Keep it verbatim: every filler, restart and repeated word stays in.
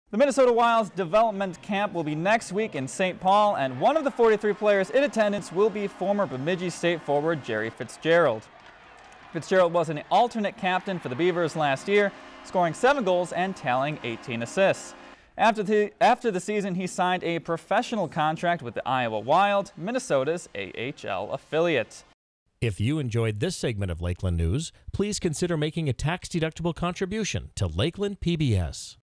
The Minnesota Wild's development camp will be next week in Saint Paul, and one of the forty-three players in attendance will be former Bemidji State forward Gerry Fitzgerald. Fitzgerald was an alternate captain for the Beavers last year, scoring seven goals and tallying eighteen assists. After the, after the season, he signed a professional contract with the Iowa Wild, Minnesota's A H L affiliate. If you enjoyed this segment of Lakeland News, please consider making a tax-deductible contribution to Lakeland P B S.